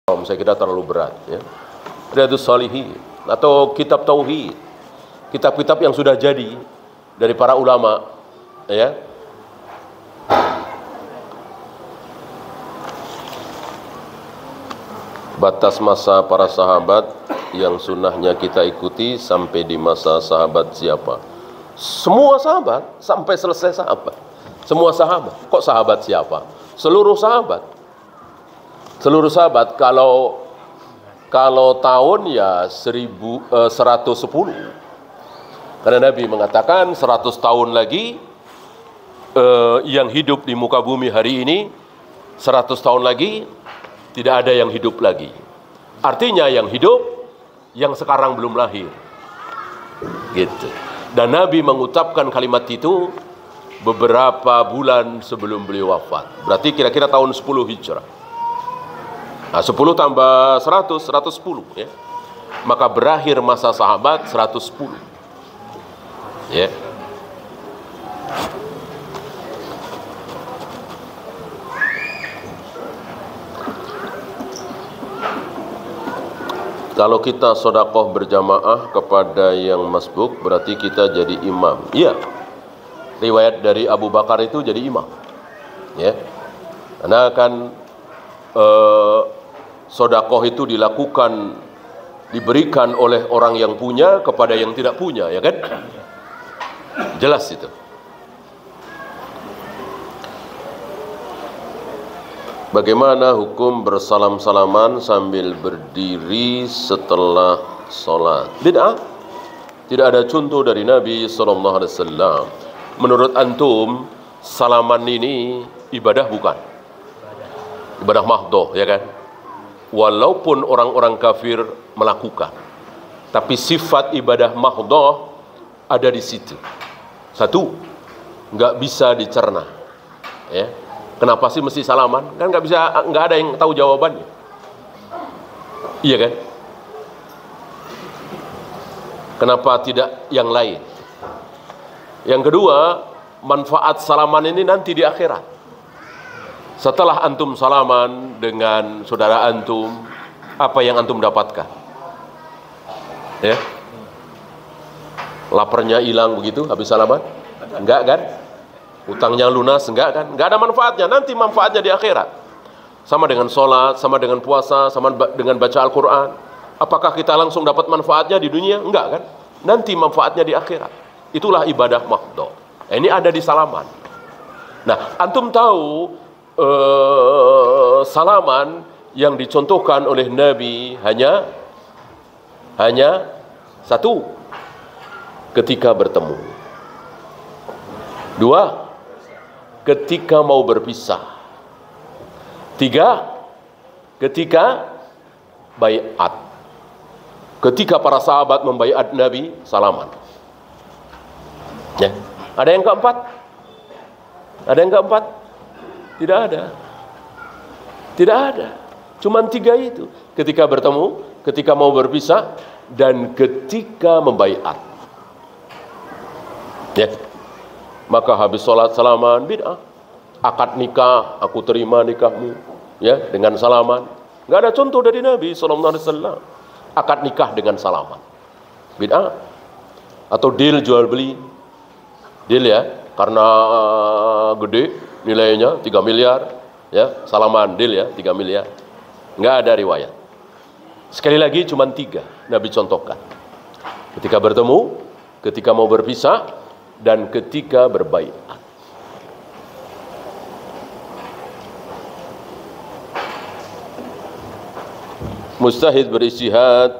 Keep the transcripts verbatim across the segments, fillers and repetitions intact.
Saya kira terlalu berat ya. Riyadhus Shalihin atau kitab tauhid, kitab-kitab yang sudah jadi dari para ulama ya. Batas masa para sahabat yang sunnahnya kita ikuti sampai di masa sahabat siapa? Semua sahabat sampai selesai sahabat. Semua sahabat. Kok sahabat siapa? Seluruh sahabat. Seluruh sahabat. Kalau kalau tahun ya seribu eh, seratus sepuluh. Karena Nabi mengatakan seratus tahun lagi eh, yang hidup di muka bumi hari ini, seratus tahun lagi tidak ada yang hidup lagi. Artinya yang hidup yang sekarang belum lahir. Gitu. Dan Nabi mengucapkan kalimat itu beberapa bulan sebelum beliau wafat. Berarti kira-kira tahun sepuluh Hijrah. Nah, sepuluh tambah seratus, seratus sepuluh ya. Maka berakhir masa sahabat seratus sepuluh. Ya. Kalau kita sedekah berjamaah kepada yang masbuk, berarti kita jadi imam. Iya. Riwayat dari Abu Bakar itu jadi imam. Ya. Karena kan eh, sedekah itu dilakukan, diberikan oleh orang yang punya kepada yang tidak punya, ya kan? Jelas itu. Bagaimana hukum bersalam-salaman sambil berdiri setelah sholat? Bid'ah. Tidak ada contoh dari Nabi shallallahu alaihi wasallam. Menurut antum, salaman ini ibadah bukan? Ibadah mahdoh, ya kan? Walaupun orang-orang kafir melakukan, tapi sifat ibadah mahdoh ada di situ. Satu, nggak bisa dicerna. Ya. Kenapa sih mesti salaman? Kan nggak bisa, nggak ada yang tahu jawabannya. Iya kan? Kenapa tidak yang lain? Yang kedua, manfaat salaman ini nanti di akhirat. Setelah antum salaman dengan saudara antum, apa yang antum dapatkan? Ya, laparnya hilang begitu habis salaman? Enggak kan? Utangnya lunas? Enggak kan? Enggak ada manfaatnya. Nanti manfaatnya di akhirat. Sama dengan sholat, sama dengan puasa, sama dengan baca Al-Quran. Apakah kita langsung dapat manfaatnya di dunia? Enggak kan? Nanti manfaatnya di akhirat. Itulah ibadah mahdoh. Nah, ini ada di salaman. Nah, antum tahu Uh, salaman yang dicontohkan oleh Nabi hanya hanya satu, ketika bertemu. Dua, ketika mau berpisah. Tiga, ketika baiat. Ketika para sahabat membaiat Nabi, salaman. Ya. Ada yang keempat? Ada yang keempat? Tidak ada. Tidak ada. Cuman tiga itu. Ketika bertemu, ketika mau berpisah, dan ketika membaiat. Ya. Maka habis sholat salaman, bid'ah. Akad nikah, aku terima nikahmu. Ya, dengan salaman. Nggak ada contoh dari Nabi shallallahu alaihi wasallam. Akad nikah dengan salaman. Bid'ah. Atau deal jual beli. Deal ya, karena uh, gede. Nilainya tiga miliar, ya, salaman deal ya, tiga miliar. Nggak ada riwayat. Sekali lagi cuma tiga Nabi contohkan. Ketika bertemu, ketika mau berpisah, dan ketika berbaiat. Mujtahid beristihad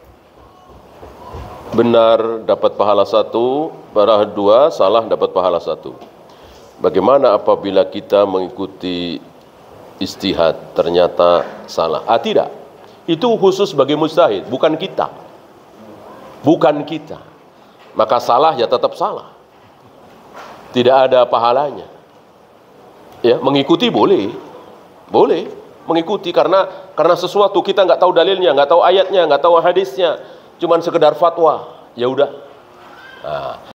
benar dapat pahala satu, benar dua, salah dapat pahala satu. Bagaimana apabila kita mengikuti istihad ternyata salah? Ah, tidak. Itu khusus bagi mujtahid, bukan kita. Bukan kita. Maka salah ya tetap salah. Tidak ada pahalanya. Ya, mengikuti boleh. Boleh mengikuti karena karena sesuatu kita nggak tahu dalilnya, nggak tahu ayatnya, nggak tahu hadisnya, cuman sekedar fatwa. Ya udah. Nah,